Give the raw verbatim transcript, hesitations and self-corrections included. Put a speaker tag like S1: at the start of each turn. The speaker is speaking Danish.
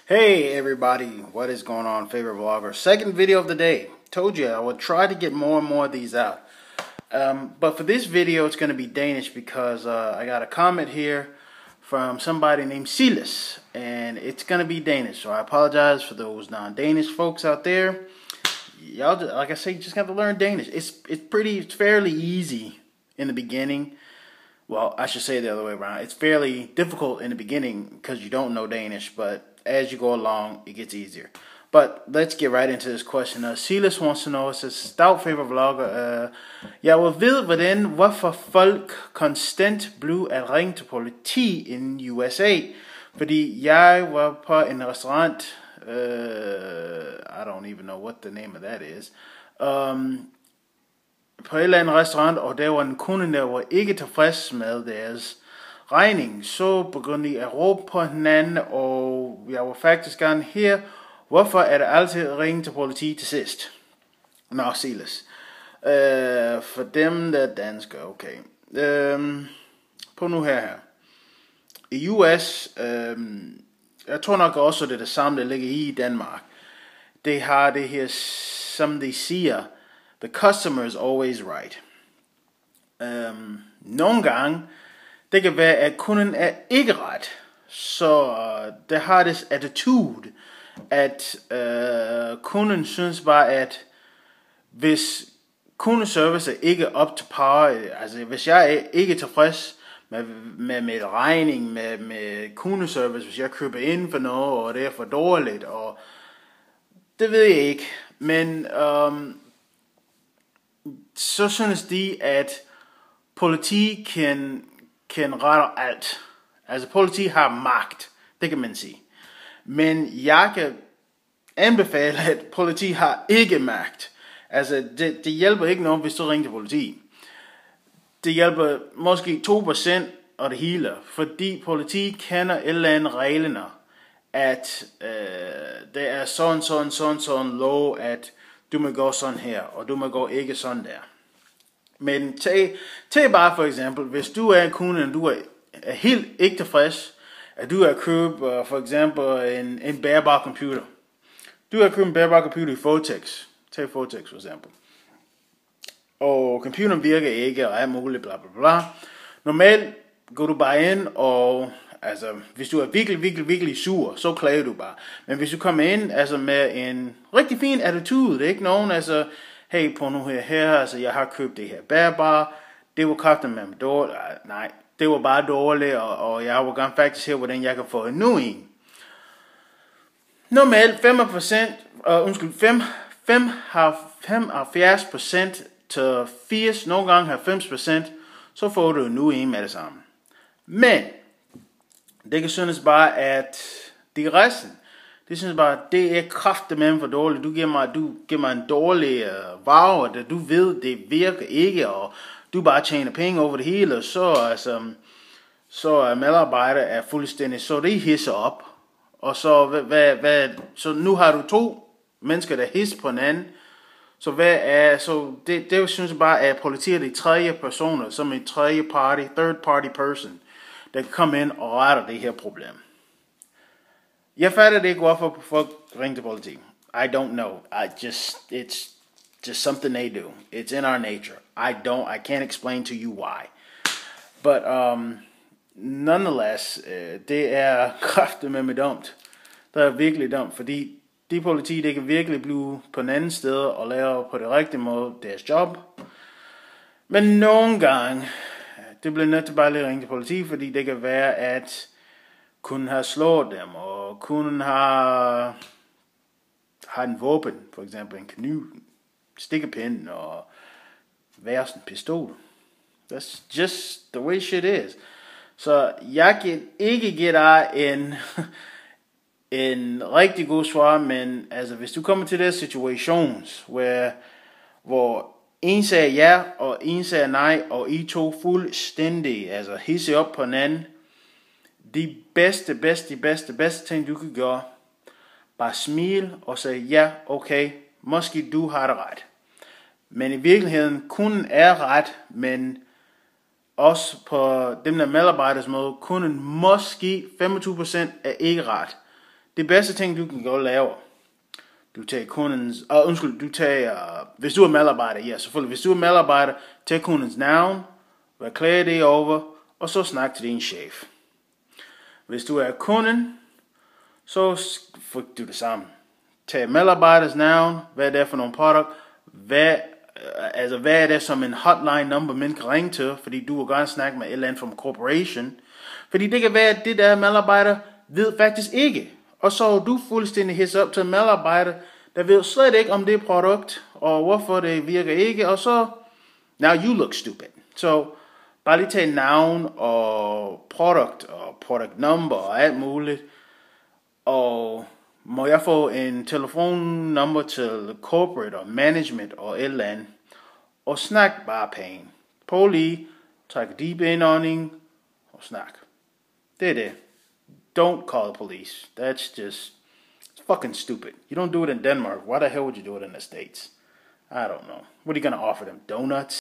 S1: Hey everybody, what is going on, favorite vlogger? Second video of the day. Told you I would try to get more and more of these out. Um, but for this video, it's going to be Danish because uh, I got a comment here from somebody named Silas, and it's going to be Danish. So I apologize for those non-Danish folks out there. Y'all, like I say, you just got to learn Danish. It's it's pretty, it's fairly easy in the beginning. Well, I should say the other way around. It's fairly difficult in the beginning because you don't know Danish, but as you go along, it gets easier. But let's get right into this question. Uh, Silas wants to know, it says, stout favorite vlogger, uh, jeg vil vide, hvordan, hvorfor folk konstant blev at ringe til politi i U S A. Fordi jeg var på en restaurant, uh, I don't even know what the name of that is, um, på et eller andet restaurant, og der var en kunde, der var ikke tilfreds med deres regning. Så begyndte de at råbe på hinanden, og jeg var faktisk gerne her. Hvorfor er det altid at ringe til politi til sidst? Nå, Silas. Uh, for dem, der er danskere, okay. Uh, på nu her her. I U S, uh, jeg tror nok også, det er det samme, der ligger i Danmark. Det har det her, som de siger, the customer is always right. Um, nogle gange, det kan være, at kunden er ikke ret. Så uh, der har det attitude, at uh, kunden synes bare, at hvis kundeservice er ikke up to par, altså hvis jeg er ikke tilfreds med, med, med regning, med, med kundeservice, hvis jeg køber ind for noget, og det er for dårligt, og det ved jeg ikke. Men um, så synes de, at politi kan, kan rette alt. Altså politi har magt, det kan man sige. Men jeg kan anbefale, at politi har ikke magt. Altså det, det hjælper ikke noget, hvis du ringer til politi. Det hjælper måske to procent af det hele, fordi politi kender et eller andet reglerne, at øh, det er sådan, sådan, sådan, sådan lov, at du må gå sådan her, og du må gå ikke sådan der. Men tag, tag bare for eksempel, hvis du er en kunde, og du er, er helt ikke tilfreds, at du har købt uh, for eksempel en, en bærbar computer. Du har købt en bærbar computer i Føtex. Tag Føtex for eksempel. Og computeren virker ikke, og er muligt, bla bla bla. Normalt går du bare ind, og altså, hvis du er virkelig, virkelig, virkelig sur, så klager du bare. Men hvis du kommer ind altså, med en rigtig fin attitude, det er ikke nogen, altså, hey, på nu her, her, altså, jeg har købt det her bærbar, det var kraftigt med mig dårligt, nej, det var bare dårligt, og, og jeg vil gerne faktisk se, hvordan jeg kan få en nu en. Normalt fem procent, uh, undskyld, femoghalvfjerds procent til firs, nogle gange halvfems procent, så får du nu en med det samme. Men det kan synes bare, at det er resten. Det synes bare, at det er kraftigt med for dårligt. Du giver mig, du giver mig en dårlig uh, vare, det du ved, det virker ikke, og du bare tjener penge over det hele, og så altså, så er medarbejder er fuldstændig, så det hisser op. Og så, hvad, hvad, så nu har du to mennesker, der hisser på hinanden. Så hvad er, så det, det synes jeg bare, at politiet er de tredje personer, som en tredje party, third party person, der kan komme ind og rette det her problem. Jeg fatter det ikke, hvorfor folk ringer til politi. I don't know. I just, it's just something they do. It's in our nature. I don't, I can't explain to you why. But, um, nonetheless, uh, det er kraftigt med mig dumt. Det er virkelig dumt, fordi de politi, det kan virkelig blive på en anden sted og lave på det rigtige måde deres job. Men nogle gange, det bliver nødt til bare lige at ringe til politi, fordi det kan være, at kunden har slået dem, og kunden har, har en våben, for eksempel en kniv, stikkepind og værsen pistol. That's just the way shit is. Så jeg kan ikke give dig en, en rigtig god svar, men altså hvis du kommer til de situations, where, hvor en sagde ja, og en sagde nej, og I to fuldstændig altså hisse op på hinanden, de bedste, bedste, bedste, bedste ting du kan gøre, bare smil og sige ja, okay, måske du har det ret. Men i virkeligheden, kunden er ret, men også på dem der medarbejderes måde, kunden måske femogtyve procent er ikke ret. det bedste ting, du kan gå og lave, du tager kundens, uh, undskyld, du tager, uh, hvis du er medarbejder, ja, selvfølgelig, hvis du er medarbejder, tag kundens navn, erklær det over, og så snak til din chef. Hvis du er kunden, så får du det samme. Tag medarbejders navn, hvad er det for nogle produkt, hvad, altså hvad er det som en hotline number, man kan ringe til, fordi du vil gerne snakke med et eller andet fra en corporation. Fordi det kan være, at det der medarbejder ved faktisk ikke. Og så er du fuldstændig hidset op til en medarbejder, der ved slet ikke om det produkt, og hvorfor det virker ikke, og så, now you look stupid. Så bare lige tage navn og product og product number og alt muligt. Og må jeg få en telefonnummer til corporate og management og et eller andet. Og snak bare pænt. Prøv lige, træk deep indånding og snak. Det er det. Don't call the police. That's just it's fucking stupid. You don't do it in Denmark. Why the hell would you do it in the States? I don't know. What are you going to offer them? Donuts?